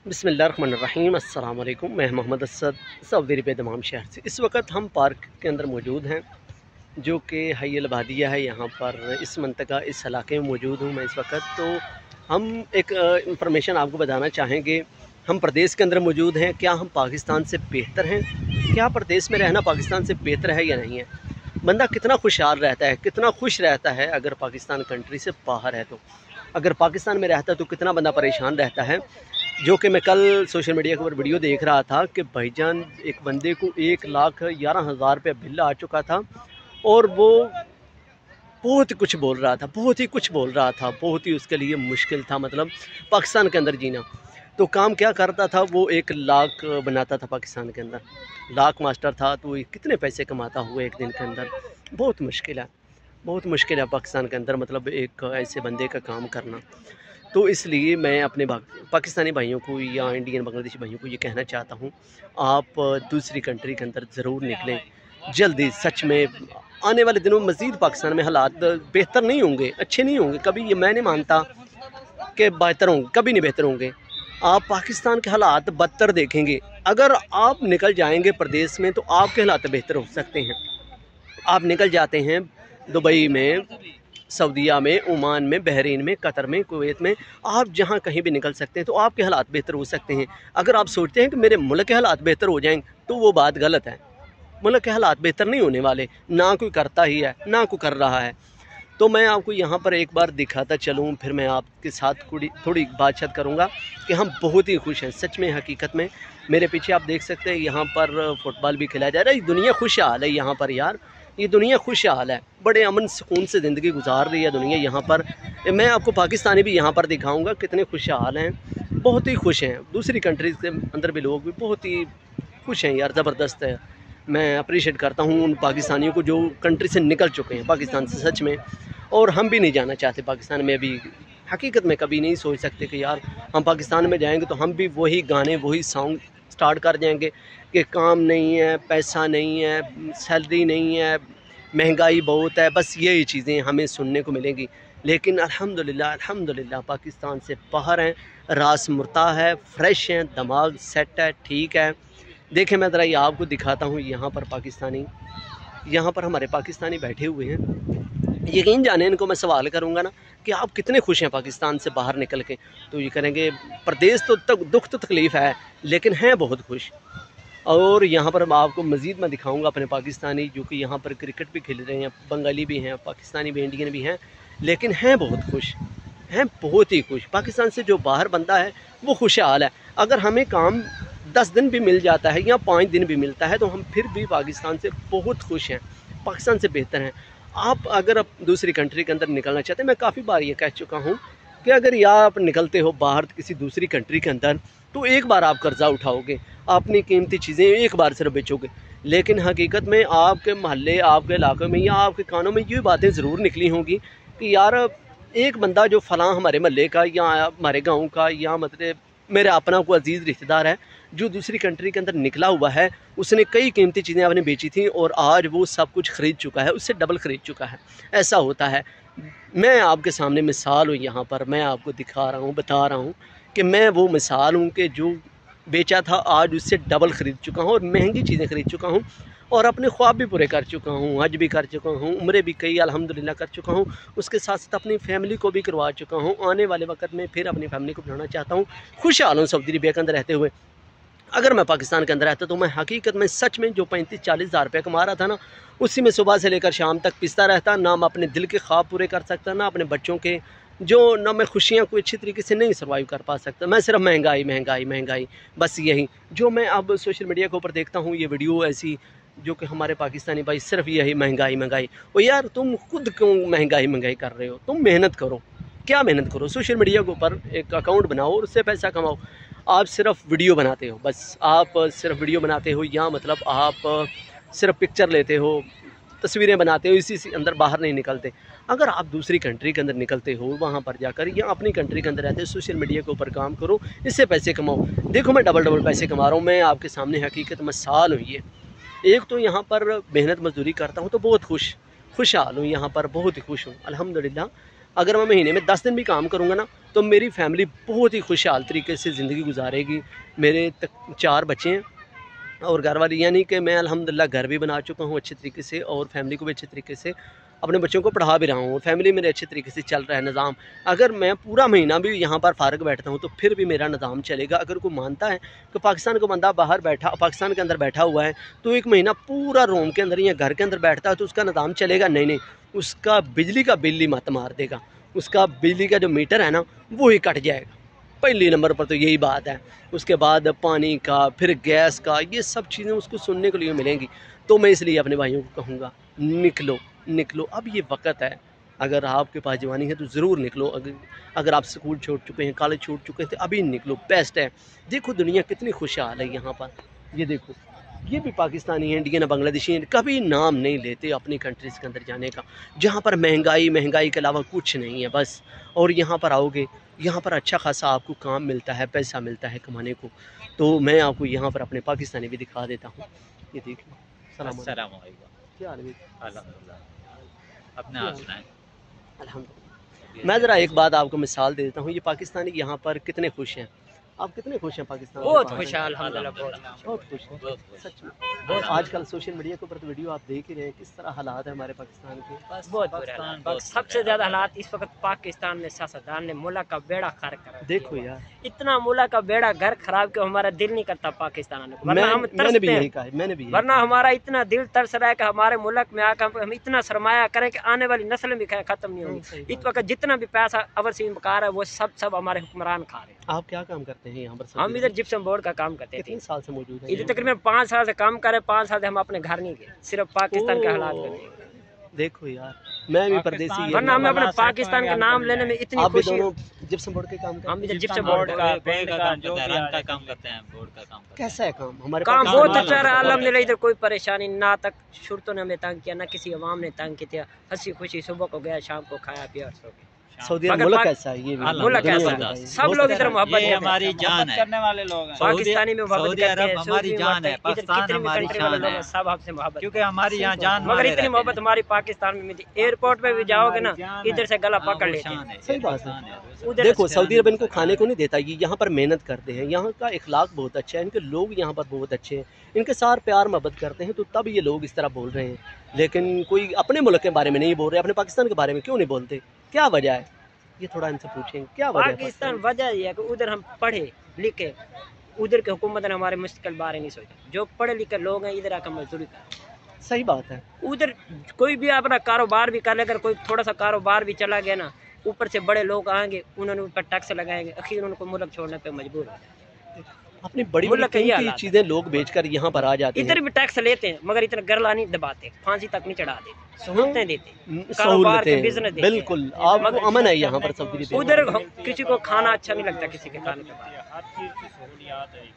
बिस्मिल्लाहिर्रहमानिर्रहीम अस्सलाम वालेकुम। मैं Mohammad Asad Saudi Arab Dammam शहर से। इस वक्त हम पार्क के अंदर मौजूद हैं जो कि हई अल बादिया है। यहाँ पर इस मंतका इस इलाके में मौजूद हूँ मैं इस वक्त। तो हम एक इंफॉर्मेशन आपको बताना चाहेंगे। हम प्रदेश के अंदर मौजूद हैं। क्या हम पाकिस्तान से बेहतर हैं? क्या प्रदेश में रहना पाकिस्तान से बेहतर है या नहीं है? बंदा कितना खुशहाल रहता है, कितना खुश रहता है अगर पाकिस्तान कंट्री से बाहर है। तो अगर पाकिस्तान में रहता है तो कितना बंदा परेशान रहता है। जो कि मैं कल सोशल मीडिया के ऊपर वीडियो देख रहा था कि भाईजान एक बंदे को 1,11,000 रुपये बिल आ चुका था और वो बहुत ही कुछ बोल रहा था, बहुत ही कुछ बोल रहा था, बहुत ही उसके लिए मुश्किल था। मतलब पाकिस्तान के अंदर जीना। तो काम क्या करता था वो, 1,00,000 बनाता था पाकिस्तान के अंदर। लाख मास्टर था तो कितने पैसे कमाता हुआ एक दिन के अंदर। बहुत मुश्किल है, बहुत मुश्किल है पाकिस्तान के अंदर मतलब एक ऐसे बंदे का काम करना। तो इसलिए मैं अपने पाकिस्तानी भाइयों को या इंडियन बांग्लादेशी भाइयों को ये कहना चाहता हूँ, आप दूसरी कंट्री के अंदर ज़रूर निकलें जल्दी। सच में आने वाले दिनों में मज़ीद पाकिस्तान में हालात बेहतर नहीं होंगे, अच्छे नहीं होंगे कभी। ये मैं नहीं मानता कि बेहतर होंगे, कभी नहीं बेहतर होंगे। आप पाकिस्तान के हालात बदतर देखेंगे। अगर आप निकल जाएंगे प्रदेश में तो आपके हालात बेहतर हो सकते हैं। आप निकल जाते हैं दुबई में, सऊदीया में, ओमान में, बहरीन में, कतर में, कुवैत में, आप जहाँ कहीं भी निकल सकते हैं तो आपके हालात बेहतर हो सकते हैं। अगर आप सोचते हैं कि मेरे मुल्क के हालात बेहतर हो जाएंगे तो वो बात गलत है। मुल्क के हालात बेहतर नहीं होने वाले, ना कोई करता ही है ना कोई कर रहा है। तो मैं आपको यहाँ पर एक बार दिखाता चलूँ, फिर मैं आपके साथ थोड़ी बातचीत करूँगा कि हम बहुत ही खुश हैं सच में। हकीकत में मेरे पीछे आप देख सकते हैं यहाँ पर फुटबॉल भी खेला जा रहा है। ये दुनिया खुशहाल है यहाँ पर यार, ये दुनिया खुशहाल है। बड़े अमन सुकून से ज़िंदगी गुजार रही है दुनिया यहाँ पर। मैं आपको पाकिस्तानी भी यहाँ पर दिखाऊंगा कितने खुशहाल हैं, बहुत ही खुश हैं। दूसरी कंट्रीज़ के अंदर भी लोग भी बहुत ही खुश हैं यार, ज़बरदस्त है। मैं अप्रिशिएट करता हूँ उन पाकिस्तानियों को जो कंट्री से निकल चुके हैं पाकिस्तान से सच में। और हम भी नहीं जाना चाहते पाकिस्तान में अभी। हकीकत में कभी नहीं सोच सकते कि यार हम पाकिस्तान में जाएंगे तो हम भी वही गाने वही सॉन्ग स्टार्ट कर जाएंगे कि काम नहीं है, पैसा नहीं है, सैलरी नहीं है, महंगाई बहुत है, बस यही चीज़ें हमें सुनने को मिलेंगी। लेकिन अल्हम्दुलिल्लाह अल्हम्दुलिल्लाह पाकिस्तान से बाहर हैं, रास मुर्ता है, फ्रेश हैं, दिमाग सेट है, ठीक है। देखें मैं ज़रा ये आपको दिखाता हूँ। यहाँ पर हमारे पाकिस्तानी बैठे हुए हैं। यकीन जाने इनको मैं सवाल करूँगा ना कि आप कितने खुश हैं पाकिस्तान से बाहर निकल के, तो ये करेंगे प्रदेश तो तक दुख तो तकलीफ़ है लेकिन हैं बहुत खुश। और यहाँ पर आपको मज़ीद मैं दिखाऊंगा अपने पाकिस्तानी जो कि यहाँ पर क्रिकेट भी खेल रहे हैं, बंगाली भी हैं, पाकिस्तानी भी, इंडियन भी हैं, लेकिन हैं बहुत खुश, हैं बहुत ही खुश। पाकिस्तान से जो बाहर बंदा है वो खुशहाल है। अगर हमें काम 10 दिन भी मिल जाता है या 5 दिन भी मिलता है तो हम फिर भी पाकिस्तान से बहुत खुश हैं, पाकिस्तान से बेहतर हैं। आप अगर आप दूसरी कंट्री के अंदर निकलना चाहते हैं, मैं काफ़ी बार ये कह चुका हूँ कि अगर या आप निकलते हो बाहर किसी दूसरी कंट्री के अंदर तो एक बार आप कर्ज़ा उठाओगे, अपनी कीमती चीज़ें एक बार सिर्फ बेचोगे। लेकिन हकीकत में आपके महल्ले, आपके इलाके में या आपके कानों में ये बातें ज़रूर निकली होंगी कि यार एक बंदा जो फ़लाँ हमारे महल्ले का या हमारे गाँव का या मतलब मेरे अपना कोई अजीज़ रिश्तेदार है जो दूसरी कंट्री के अंदर निकला हुआ है, उसने कई कीमती चीज़ें आपने बेची थी और आज वो सब कुछ ख़रीद चुका है, उससे डबल ख़रीद चुका है। ऐसा होता है। मैं आपके सामने मिसाल हूँ, यहाँ पर मैं आपको दिखा रहा हूँ, बता रहा हूँ कि मैं वो मिसाल हूँ कि जो बेचा था आज उससे डबल ख़रीद चुका हूँ और महंगी चीज़ें ख़रीद चुका हूँ और अपने ख्वाब भी पूरे कर चुका हूँ, हज भी कर चुका हूँ, उम्रे भी कई अल्हम्दुलिल्लाह कर चुका हूँ। उसके साथ साथ अपनी फैमिली को भी करवा चुका हूँ। आने वाले वक्त में फिर अपनी फैमिली को बनाना चाहता हूँ। खुशहाल हूँ सऊदी अरबिया के अंदर रहते हुए। अगर मैं पाकिस्तान के अंदर रहता तो मैं हकीकत में सच में जो 35-40 हज़ार रुपये कमा रहा था ना, उसी में सुबह से लेकर शाम तक पिसता रहता। ना मैं अपने दिल के ख्वाब पूरे कर सकता, ना अपने बच्चों के, जो ना मैं खुशियाँ कोई अच्छी तरीके से नहीं सर्वाइव कर पा सकता। मैं सिर्फ महंगाई महंगाई महंगाई, बस यही जो मैं अब सोशल मीडिया के ऊपर देखता हूँ। ये वीडियो ऐसी जो कि हमारे पाकिस्तानी भाई सिर्फ यही महंगाई महंगाई। और यार तुम खुद क्यों महंगाई महंगाई कर रहे हो? तुम मेहनत करो, क्या मेहनत करो? सोशल मीडिया के ऊपर एक अकाउंट बनाओ और उससे पैसा कमाओ। आप सिर्फ वीडियो बनाते हो, बस आप सिर्फ वीडियो बनाते हो या मतलब आप सिर्फ पिक्चर लेते हो, तस्वीरें बनाते हो, इसी से अंदर बाहर नहीं निकलते। अगर आप दूसरी कंट्री के अंदर निकलते हो, वहाँ पर जाकर या अपनी कंट्री के अंदर रहते हो, सोशल मीडिया के ऊपर काम करो, इससे पैसे कमाओ। देखो मैं डबल पैसे कमा रहा हूँ। मैं आपके सामने हकीकत मिसाल हुई है। एक तो यहाँ पर मेहनत मजदूरी करता हूँ तो बहुत खुशहाल हूँ, यहाँ पर बहुत ही खुश हूँ अल्हम्दुलिल्लाह। अगर मैं महीने में 10 दिन भी काम करूँगा ना तो मेरी फैमिली बहुत ही खुशहाल तरीके से ज़िंदगी गुजारेगी। मेरे 4 बच्चे हैं और घर वाली, यानी कि मैं अल्हम्दुलिल्लाह घर भी बना चुका हूँ अच्छे तरीके से और फैमिली को भी अच्छे तरीके से अपने बच्चों को पढ़ा भी रहा हूँ और फैमिली मेरे अच्छे तरीके से चल रहा है निज़ाम। अगर मैं पूरा महीना भी यहाँ पर फ़ारग बैठता हूँ तो फिर भी मेरा निज़ाम चलेगा। अगर कोई मानता है कि पाकिस्तान का बंदा बाहर बैठा, पाकिस्तान के अंदर बैठा हुआ है, तो 1 महीना पूरा रूम के अंदर या घर के अंदर बैठता है तो उसका निज़ाम चलेगा? नहीं, उसका बिजली का बिल ही मत मार देगा, उसका बिजली का जो मीटर है ना वो ही कट जाएगा। पहली नंबर पर तो यही बात है। उसके बाद पानी का, फिर गैस का, ये सब चीज़ें उसको सुनने के लिए मिलेंगी। तो मैं इसलिए अपने भाइयों को कहूँगा, निकलो निकलो, अब ये वक्त है। अगर आपके पास जवानी है तो ज़रूर निकलो। अगर आप स्कूल छोड़ चुके हैं, कॉलेज छोड़ चुके हैं, तो अभी निकलो, बेस्ट है। देखो दुनिया कितनी खुशहाल है यहाँ पर। ये देखो, ये भी पाकिस्तानी है, इंडियन है, बांग्लादेशी हैं, कभी नाम नहीं लेते अपनी कंट्रीज़ के अंदर जाने का। जहाँ पर महंगाई के अलावा कुछ नहीं है बस। और यहाँ पर आओगे, यहाँ पर अच्छा खासा आपको काम मिलता है, पैसा मिलता है कमाने को। तो मैं आपको यहाँ पर अपने पाकिस्तानी भी दिखा देता हूँ। ये देखिए, सलाम अलैकुम, क्या हाल है? अल्हम्दुलिल्लाह, अपने आप सुनाएं। अल्हम्दुलिल्लाह। मैं ज़रा एक बात आपको मिसाल दे देता हूँ। ये पाकिस्तानी यहाँ पर कितने खुश हैं। आप कितने खुश हैं पाकिस्तान में? बहुत खुश है अल्हम्दुलिल्लाह, बहुत खुश हैं, बहुत खुश। सच में। बहुत आजकल सोशल मीडिया के ऊपर तो वीडियो आप देख ही रहे हैं, किस तरह हालात है हमारे पाकिस्तान के। बहुत बुरे हालात। सबसे ज़्यादा हालात इस वक्त पाकिस्तान में सियासतदान ने मुल्क का बेड़ा खराब कर दिया। देखो यार, इतना मुल्क का बेड़ा घर खराब कि हमारा दिल नहीं करता पाकिस्तान आने को, वरना हम मैंने भी तरसते यही हैं। कहा, मैंने भी वरना हमारा इतना दिल तरस रहा है कि हमारे मुल्क में आकर हम इतना सरमाया करें कि आने वाली नस्लें भी खत्म नहीं होंगी। इस वक्त जितना भी पैसा अवरसीन बकार है वो सब हमारे हुक्मरान खा रहे हैं। आप क्या काम करते हैं यहाँ पर? हम इधर जिप्सम बोर्ड का काम करते थे। कितने साल से मौजूद है? इधर तकरीबन 5 साल से काम करे, 5 साल से हम अपने घर नहीं गए, सिर्फ पाकिस्तान के हालात को देख। देखो यार, मैं भी परदेसी है, वरना हमें अपने पाकिस्तान के नाम लेने में इतनी आप भी खुशी। दोनों जिप्सम बोर्ड के काम करते हम हैं? इधर जिप्सम बोर्ड का पेंट का काम करते हैं, रंग का काम करते हैं, बोर्ड का काम करते हैं। कैसा है काम? हमारे काम पाकिस्तान बहुत में अच्छा रहा अल्हम्दुलिल्लाह। इधर कोई परेशानी ना, तक शुरतों ने हमें तंग किया, ना किसी अवाम ने तंग किया। हंसी खुशी सुबह को गया, शाम को खाया पिया और सो गया। सऊदी अरब मुल्क कैसा है? ये भी मुल्क कैसा है? सब लोग इधर मोहब्बत ये हमारी जान है, करने वाले लोग हैं। पाकिस्तानी में मोहब्बत सऊदी करते अरब हैं, हमारी सऊदी जान है, इधर पाकिस्तान कितने भी हमारी कंट्री वाले शान लोग है। हैं, सब आपसे मोहब्बत क्योंकि हमारी यहाँ जान मगर वाले इतनी रहते मोहब्बत हैं। हमारी पाकिस्तान में मिलती। एयरपोर्ट पे भी जाओगे ना, इधर से गला पकड़ लेते शान हैं। है, सही बात है। शान है। उधर देखो, सऊदी अरब इनको खाने को नहीं देता, ये यहाँ पर मेहनत करते हैं, यहाँ का इखलाक बहुत अच्छा है, इनके लोग यहाँ पर बहुत अच्छे हैं, इनके साथ प्यार मोहब्बत करते हैं, तो तब ये लोग इस तरह बोल रहे हैं। लेकिन कोई अपने मुल्क के बारे में नहीं बोल रहे, अपने पाकिस्तान के बारे में क्यों नहीं बोलते? क्या वजह है? ये थोड़ा इनसे पूछेंगे, क्या वजह है? पाकिस्तान वजह यह है कि उधर हम पढ़े लिखे, उधर की हुकूमत ने हमारे मुश्किल बारे नहीं सोचा। जो पढ़े लिखे लोग हैं इधर आकर मजदूरी कर। सही बात है। उधर कोई भी अपना कारोबार भी कर ले, अगर कोई थोड़ा सा कारोबार भी चला गया ना, ऊपर से बड़े लोग आएंगे, उन्होंने ऊपर टैक्स लगाएंगे, आखिर उनको मुल्क छोड़ने पे मजबूर हो जाए। अपनी बड़ी मुल्क का ये कीमती हालात चीज़ें लोग बेचकर यहाँ पर आ जाते हैं। इधर भी टैक्स लेते हैं मगर इतना गरला नहीं दबाते, फांसी तक नहीं चढ़ा देते, सहूलतें देते, कारोबार के सहूलतें, बिजनेस देते हैं। बिल्कुल, आपको अमन है यहाँ पर सऊदी अरब में। उधर किसी को खाना अच्छा नहीं लगता, किसी के खाने के बाद। हर चीज़ की सहूलियात है,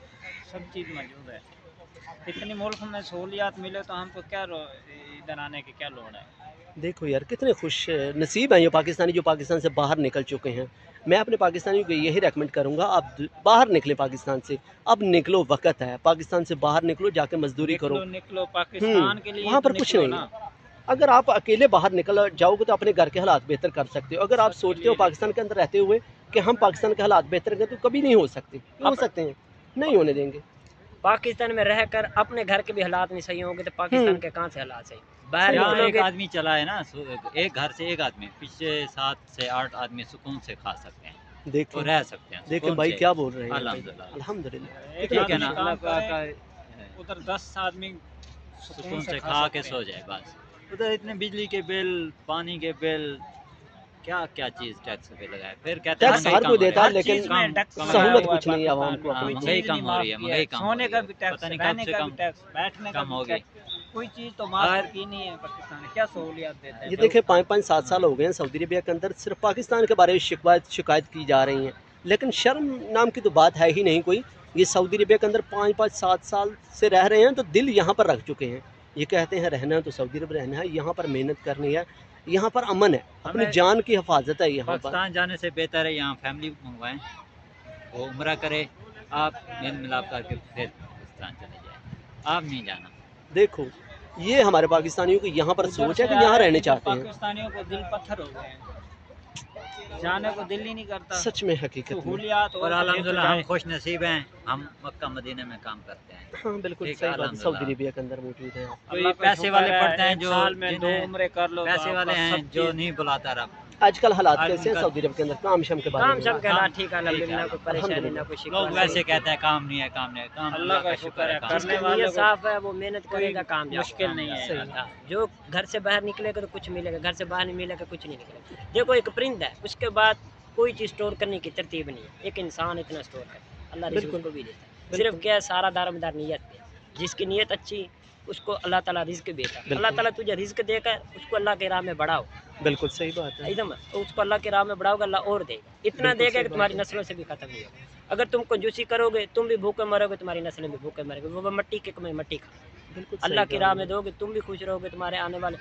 सब चीज़ मौजूद है। इतनी मुल्क में सहूलियात मिले तो हमको क्या इधर आने की क्या लोड़ है? देखो यार, कितने खुश नसीब हैं ये पाकिस्तानी जो पाकिस्तान से बाहर निकल चुके हैं। मैं अपने पाकिस्तानियों को यही रेकमेंड करूंगा, आप बाहर निकले पाकिस्तान से। अब निकलो, वक्त है, पाकिस्तान से बाहर निकलो, जाके मजदूरी करो। निकलो पाकिस्तान के लिए वहाँ पर तो कुछ निकलो नहीं ना। है। अगर आप अकेले बाहर निकल जाओगे तो अपने घर के हालात बेहतर कर सकते हो। अगर आप सोचते हो पाकिस्तान के अंदर रहते हुए कि हम पाकिस्तान के हालात बेहतर करें, तो कभी नहीं हो सकते। हो सकते हैं, नहीं होने देंगे। पाकिस्तान में रहकर अपने घर के भी हालात नहीं सही होंगे तो पाकिस्तान के कहाँ से हालात सही? बाहर यहाँ एक निकलोगे आदमी चला है ना, एक घर से एक आदमी, पीछे 7 से 8 आदमी सुकून से खा सकते हैं, देखो, तो रह सकते हैं। देखो सुकून भाई से। क्या बोल रहे हैं। अल्हम्दुलिल्लाह। अल्हम्दुलिल्लाह। एक ठीक है आदमी ना, काम अल्लाह करे, का उधर 10 आदमी सुकून से खा के सो जाए बस। उधर इतने बिजली के बिल, पानी के बिल, क्या क्या चीज टैक्स पे लगाए, फिर कहते हैं टैक्स महंगाई हर कम कोई हो रही देता है। है, लेकिन चीज़ में टैक्स कम लगाया सहूलत हुआ है कुछ नहीं है आवाम को। पाकिस्तान में। हाँ, कोई महंगाई चीज़ कम नहीं हो रही है, माफ महंगाई किया। कम सोने हो का रही भी है। टैक्स, पता नहीं रहने कब से का भी कम टैक्स, बैठने का कम भी होगी। टैक्स, कोई चीज़ तो माफ की नहीं है पाकिस्तान में। क्या सहूलियत देते हैं? ये देखे 5-5 7 साल हो गए हैं सऊदी अरबिया के अंदर सिर्फ पाकिस्तान के बारे में शिकायत की जा रही है, लेकिन शर्म नाम की तो बात है ही नहीं कोई। ये सऊदी अरबिया के अंदर 5-5 7 साल से रह रहे हैं, तो दिल यहाँ पर रख चुके हैं। ये कहते हैं रहना है तो सऊदी अरब रहना है, यहाँ पर मेहनत करनी है, यहाँ पर अमन है, अपनी हमें जान की हिफाजत है यहाँ पर। पाकिस्तान जाने से बेहतर है यहाँ फैमिली मंगवाएं, वो उम्रा करे, आप मेल मिलाप करके फिर पाकिस्तान चले जाए। आप नहीं जाना। देखो, ये हमारे पाकिस्तानियों की यहाँ पर सोच है कि यहाँ रहने चाहते हैं। पाकिस्तानियों को दिल पत्थर हो गए हैं। जाने को दिल ही नहीं करता। सच में हकीकत में। सहूलियात और और अल्हम्दुलिल्लाह हम खुश नसीब हैं, हम मक्का मदीने में काम करते हैं। हाँ बिल्कुल ठीक है, सही बात है, अल्हम्दुलिल्लाह। सऊदी अरेबिया के अंदर मौजूद हैं आप। कोई पैसे वाले पढ़ते हैं जो साल में 2 जिन्हें उम्रे कर लो, पैसे वाले हैं जो नहीं बुलाता रब। आजकल हालात आज कैसे हैं उनका- सऊदी अरब के अंदर काम शाम के बारे काम में? सब कहना ठीक है, ठीक है, अल्हम्दुलिल्लाह, कोई परेशानी ना कोई शिकवा लोग ना वैसे कोई- कहते हैं काम नहीं है, काम नहीं है, काम अल्लाह का शुक्र है, काम करने जिसकी वाले नीयत को साफ है वो मेहनत कोई करेगा, कामयाब मुश्किल नहीं है। सही। हाँ, जो घर से बाहर निकलेगा तो कुछ मिलेगा, घर से बाहर नहीं मिलेगा कुछ नहीं निकलेगा। देखो एक परिंदा है, उसके बाद कोई चीज़ स्टोर करने की तरतीब नहीं है, एक इंसान इतना स्टोर करे, अल्लाह रिज़्क बिल्कुल। उसको भी देता है। सिर्फ क्या है, सारा दारोमदार नियत पे, जिसकी नियत अच्छी उसको अल्लाह ताला रिज़्क देता है। अल्लाह ताला तुझे रिज़्क देकर उसको अल्लाह के राह में बढ़ाओ, बिल्कुल सही बात है। एकदम तो उसको अल्लाह के राह में बढ़ाओगे, अल्लाह और देगा, इतना बिल्कुल देगा सही कि तुम्हारी नस्लों से भी खत्म नहीं होगा। अगर तुम कंजूसी करोगे तुम भी भूखे मरोगे, तुम्हारी नस्लें भी भूखे मरोगे, वो मट्टी के कमाई मट्टी खा। बिल्कुल अल्लाह सही की बात राह है। में दोगे तुम भी खुश रहोगे, तुम्हारे आने वाले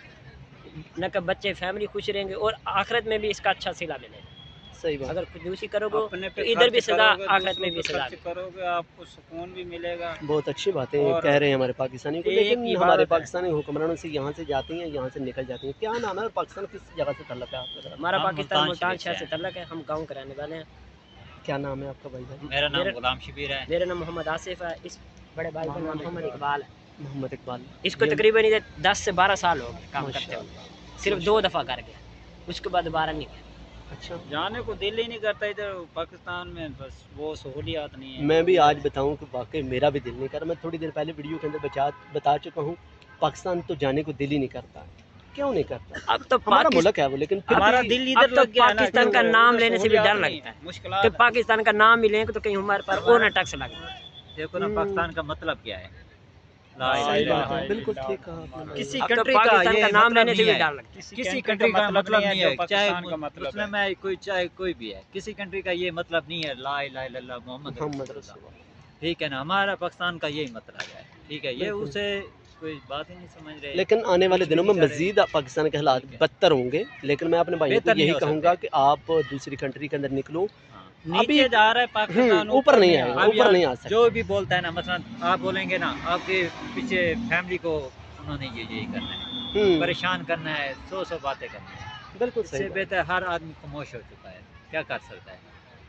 न के बच्चे फैमिली खुश रहेंगे, और आखिरत में भी इसका अच्छा सिला मिलेगा। सही बात। अगर कंजूसी करोगे अपने तो पे इधर भी खर्च सजा, करोगे, आखिरत में दूसरों भी पे सजा। खर्च करोगे, आपको सुकून भी मिलेगा। बहुत अच्छी बातें और कह रहे हैं हमारे पाकिस्तानी को, एक लेकिन ही हमारे बात है। पाकिस्तानी हुक्मरानों से यहाँ से जाती हैं, यहाँ से निकल जाती हैं। क्या नाम है और पाकिस्तान किस जगह से तल्लक है आपका? हमारा हम पाकिस्तान मुल्तान मुल्तान शरीफ शहर से से तल्लक है, हम गाँव के रहने वाले हैं। क्या नाम है आपका भाई? मेरा नाम मेरा- गुलाम शबीर है। मेरा नाम मोहम्मद आसिफ है, इस बड़े भाई का नाम मोहम्मद इकबाल है। मोहम्मद इकबाल। इसको ये- तकरीबन इधर 10 से 12 साल हो गए काम करते हुए, माशाल्लाह। सिर्फ 2 दफ़ा कर गया, उसके बाद दोबारा नहीं गया। अच्छा, जाने को दिल ही नहीं करता इधर पाकिस्तान में, बस वो सहूलियात नहीं है। मैं भी आज बताऊं कि वाकई मेरा भी दिल नहीं कर रहा। मैं थोड़ी देर पहले वीडियो के अंदर बता चुका हूँ, पाकिस्तान तो जाने को दिल ही नहीं करता। क्यों नहीं करता? अब तो हमारा पाकिस्तान मुल्क है वो, लेकिन फिर हमारा भी- दिल अब इधर तो लग गया ना, पाकिस्तान का क्योंकि नाम उधर लेने से भी डर सहूलियात नहीं लगता है है, कि मुश्किलात पाकिस्तान का नाम ही लेंगे तो कहीं हमारे पर और न टैक्स लगे। देखो ना पाकिस्तान का मतलब क्या है। ला सही इलाहा बात है, इल्लल्लाह। बिल्कुल ठीक कहा आपने। किसी अब तो कंट्री का पाकिस्तान ये का नाम मतलब लेने से नहीं भी है। डर लगता है। किसी कंट्री का मतलब नहीं है, जो चाहे पाकिस्तान का मतलब है। मुस्लिम है कोई, चाहे कोई भी है, किसी कंट्री का ये मतलब नहीं है ला इलाहा इल्लल्लाह मोहम्मद मोहम्मद रसूलुल्लाह। रसूलुल्लाह। ठीक है ना, हमारा पाकिस्तान का यही मतलब है। ठीक है, ये बिल्कुल। उसे कोई बात ही नहीं समझ रहे। लेकिन आने वाले कुछ भी दिनों में नहीं कर रहे। मजीद पाकिस्तान के हालात ठीक है। बदतर होंगे, लेकिन मैं अपने भाइयों को बेहतर नहीं यही हो कहूँगा कि आप दूसरी कंट्री के अंदर निकलो। हाँ। नीचे जा रहा है पाकिस्तान, ऊपर नहीं आएगा, अब ऊपर यार, नहीं आ सकता। जो भी बोलता है ना, मतलब आप बोलेंगे ना, आपके पीछे फैमिली को उन्होंने यही करना है, परेशान करना है, 100 बातें करनी है। बिल्कुल इससे सही बात। बेहतर हर आदमी खामोश हो चुका है, क्या कर सकता है।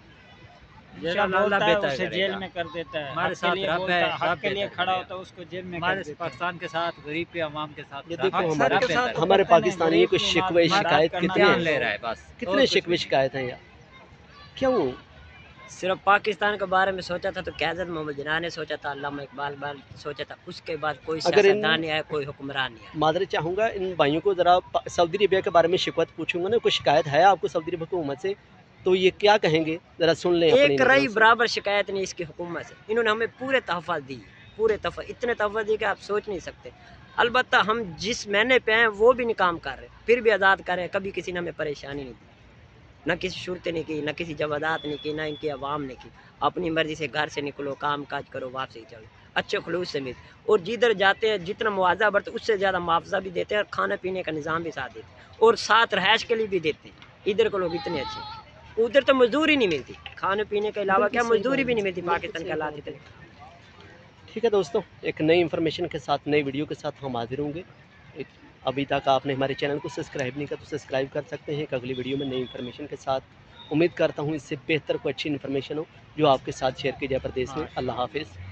जैसा अल्लाह बोलता है बेहतर उसे करेगा। जेल में कर देता है, हमारे हक के साथ लिए रब बोलता है, है, हक रब के लिए बेहतर खड़ा करेगा। होता है उसको जेल में कर हमारे देते हैं। पाकिस्तान के साथ, गरीब के अवाम के साथ ये रब देखो बेहतर हमारे है। हमारे करते हैं, पाकिस्तानियों को गरीब की शिकवे मदद शिकायत करना कितने ध्यान हैं? ले रहा है बस, और कितने कुछ शिकवे नहीं। शिकायत हैं यार? क्यों? सिर्फ पाकिस्तान के बारे में सोचा था तो क़यादत मोहम्मद जिन्ना ने सोचा था, अल्लामा इकबाल बाल सोचा था, उसके बाद कोई अगर इन- सियासतदान नहीं आया, कोई हुक्मरान नहीं आया। मादर चाहूँगा इन भाइयों को ज़रा सऊदी अरेबिया के बारे में शिकवत पूछूंगा ना, कोई शिकायत है आपको सऊदी अरब हुकूमत से, तो ये क्या कहेंगे ज़रा सुन लें अपनी एक नज़रों रई से। बराबर शिकायत नहीं इसकी हुकूमत से। इन्होंने हमें पूरे तहफ़्फ़ुज़ दी, पूरे तहफ़्फ़ुज़, इतने तहफ़्फ़ुज़ दिए कि आप सोच नहीं सकते। अलबत्ता हम जिस महीने पे हैं वो भी नहीं काम कर रहे, फिर भी आज़ाद कर रहे हैं। कभी किसी ने हमें परेशानी नहीं दी, न किसी शूरतें नहीं की, न किसी जवादात नहीं की, न इनकी आवाम ने की। अपनी मर्ज़ी से घर से निकलो, काम काज करो, वापसी चलो, अच्छे खलूस से मिल। और जिधर जाते हैं जितना मुआवजा बढ़ता है उससे ज़्यादा मुआवजा भी देते हैं, और खाने पीने का निज़ाम भी साथ देते हैं, और साथ रहायश के लिए भी देते हैं। इधर के लोग इतने अच्छे, उधर तो मजदूरी नहीं मिलती, खाने पीने के अलावा क्या मजदूरी भी नहीं मिलती। पाकिस्तान के हालात इतने। ठीक है दोस्तों, एक नई इन्फॉर्मेशन के साथ, नई वीडियो के साथ हम हाजिर होंगे। अभी तक आपने हमारे चैनल को सब्सक्राइब नहीं किया तो सब्सक्राइब कर सकते हैं। एक अगली वीडियो में नई इन्फॉर्मेशन के साथ उम्मीद करता हूँ इससे बेहतर कोई अच्छी इन्फॉर्मेशन हो जो आपके साथ शेयर की जाए प्रदेश में। अल्लाह हाफिज़।